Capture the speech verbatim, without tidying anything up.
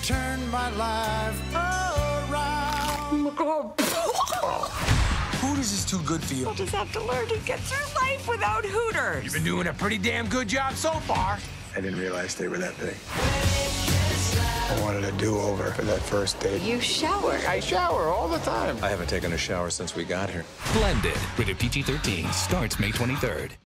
turned my life around. Hooters is too good for you. We'll just have to learn to get through life without Hooters. You've been doing a pretty damn good job so far. I didn't realize they were that big. I wanted a do-over for that first date. You shower. I shower all the time. I haven't taken a shower since we got here. Blended. Rated P G thirteen. Starts May twenty-third.